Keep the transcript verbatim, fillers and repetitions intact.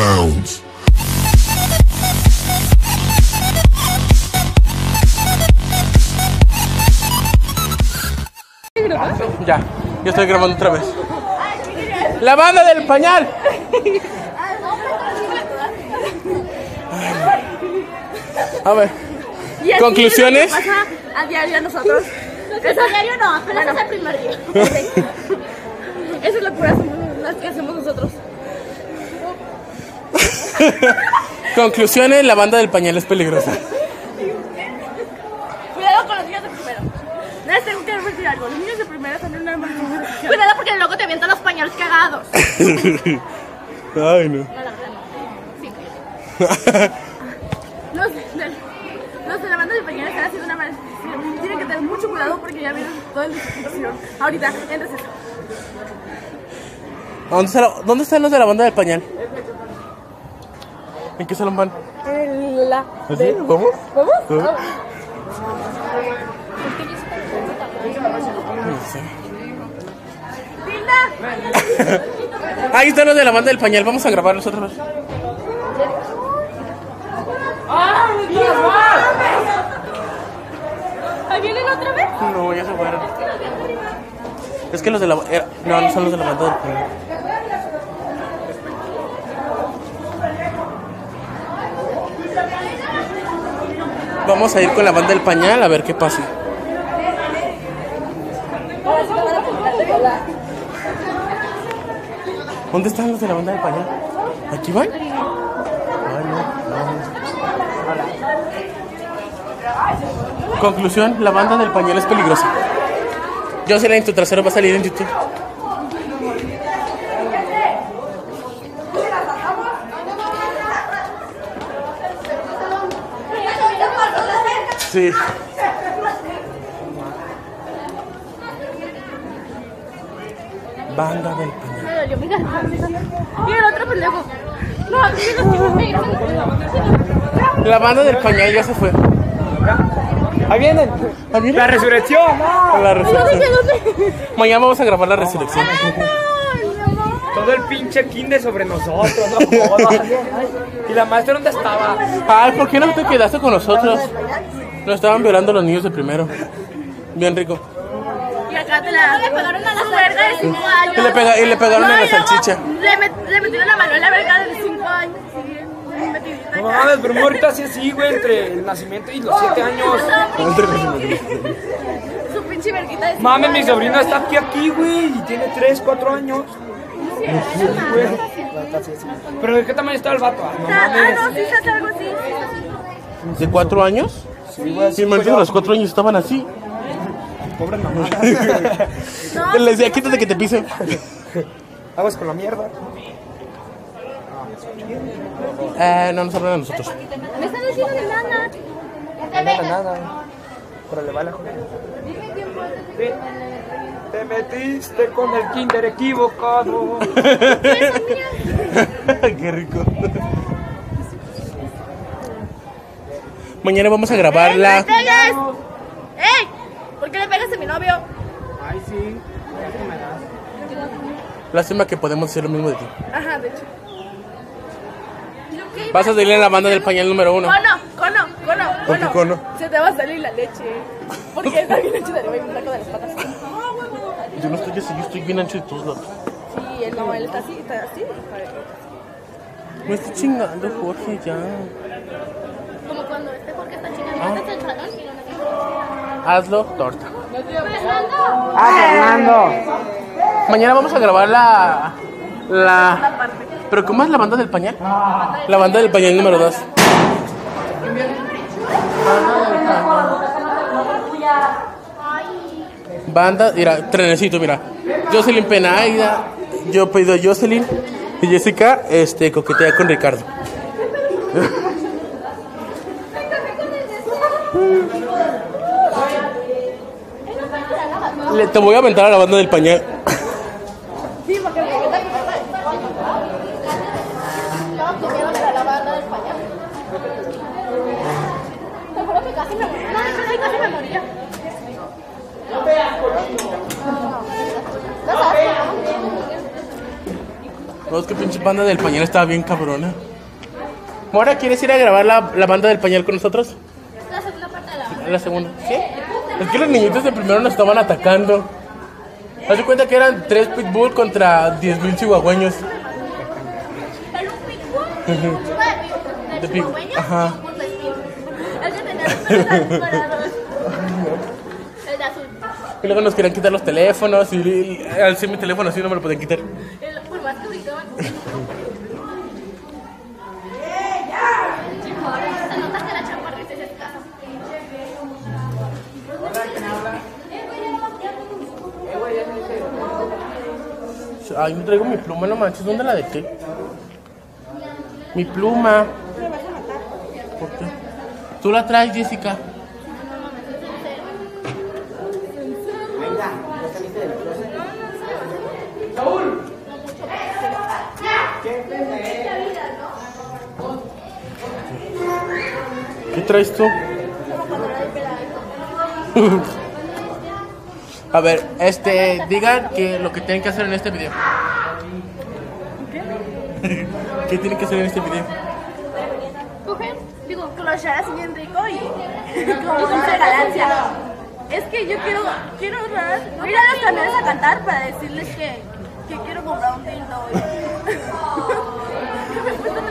bounds. Ya, yo estoy grabando otra vez. La banda del pañal. A ver, y conclusiones. Pasa a diario a nosotros. Eso a diario no, apenas bueno. Es el primer día. Esa es la pura las que hacemos nosotros. Conclusiones, la banda del pañal es peligrosa. Cuidado con los niños de primero. Les tengo que decir algo. Los niños de primero son una mala. Cuidado porque luego te avientan los pañales cagados. Ay, no. No, la verdad no. Sí. Los de, los de la banda de pañales están haciendo una mala decisión. Tienen que tener mucho cuidado porque ya vieron toda la discusión. Ahorita, en receso. ¿Dónde, está la, ¿Dónde están los de la banda del pañal? ¿En qué salón van? En la... ¿Sí? ¿Vamos? ¿Vamos? ¿Vamos? Vamos. No sé. ¡Tilda! Ahí están los de la banda del pañal. Vamos a grabarlos otra vez. ¿Ahí vienen otra vez? No, ya se fueron. Es que los de la... Era, no, no son los de la banda del pañal. Vamos a ir con la banda del pañal a ver qué pasa. ¿Dónde están los de la banda del pañal? ¿Aquí van? Ay, no, no. Conclusión, la banda del pañal es peligrosa. Jocelyn, tu trasero va a salir en YouTube. Sí. Banda del pañal. Me dolió, mira. Mira el otro pendejo. No, mira. La banda del pañal ya se fue. Ahí vienen. ¿Ah, vienen? La resurrección. No. La resurrección. ¿Dónde? Mañana vamos a grabar la resurrección. Todo el pinche kinder sobre nosotros, no jodas. ¿Y la maestra dónde estaba? Ay, ¿por qué no te quedaste con nosotros? Nos estaban violando los niños de primero. Bien rico. Y acá te la... Le pegaron a la verga de cinco años. Y le, pega, y le pegaron No, a la y luego salchicha. Le, met, le metieron la mano en la verga de cinco años. Sí, bien metidita No acá. mames, pero ahorita así así, güey, entre el nacimiento y los siete años. Su pinche verguita de cinco Mames, mi años. sobrino está aquí, aquí, güey, y tiene tres, cuatro años. Sí, güey. Pero ¿de qué tamaño está el vato? Ah, no Ah, mames. no, sí, se hace algo así. ¿De cuatro años? Sí, güey, Sí, me a los cuatro años estaban así. Pobre mamá. No, Les decía, quítate que te pise. Aguas con la mierda. Eh, no nos hablan a nosotros. me están diciendo de nada. No nada, nada. Pero le va la joder. Sí. Te metiste con el kinder equivocado. Qué rico. Mañana vamos a grabar ¡Ey, la... no le pegues! ¡Ey! ¿Por qué le pegas a mi novio? Ay, sí. Lástima que podemos hacer lo mismo de ti. Ajá, de hecho. Vas a salir en la banda del pañal número uno. Cono, cono, cono, ¿Por qué cono. cono? Se te va a salir la leche. Porque está bien hecho de arriba y me saco de las patas. Yo no estoy así, yo estoy bien ancho de todos lados. Sí, él no, él está así, está así. Me estoy chingando, Jorge, ya. Como cuando este porque está chingando Ah. este chalón y no me dijo. Hazlo, torta. Fernando. Ah, Fernando. Mañana vamos a grabar la... La... ¿Pero cómo es la banda del pañal? La banda del pañal número dos. Banda, mira, trenecito, mira. Jocelyn Penaida, yo pido a Jocelyn y Jessica este, coquetea con Ricardo. Le, te voy a aventar a la banda del pañal. Sí, porque me gusta que me No, primero para la banda del pañal. Te juro que casi me morí. No, de hecho sí, casi me moría. No, es que pinche banda del pañal estaba bien cabrona. Mora, ¿quieres ir a grabar la, la banda del pañal con nosotros? La segunda parte de la La segunda. ¿Sí? Es que los niñitos de primero nos estaban atacando. Haz de cuenta que eran tres pitbull contra diez mil chihuahueños. Pero un pitbull, un chihuahua de De pig- chihuahueños ajá. y un bull speed. El que tenía los pelos parados. El de azul. Y luego nos querían quitar los teléfonos. Y, y al ser mi teléfono así no me lo podían quitar. El, por más que gritaban. Se nota que la chaparrita es escasa. Ay, no traigo mi pluma, no manches. ¿Dónde la dejé? Mi pluma. ¿Por qué? ¿Tú la traes, Jessica? ¿Qué traes tú? A ver, este, digan que lo que tienen que hacer en este video. ¿Qué? ¿Qué tienen que hacer en este video? Coger, digo, clochar así bien rico y como con fragancia. Es que yo quiero, quiero ahorrar, voy a ir a los camiones a cantar para decirles que, que quiero comprar un dildo. Me he puesto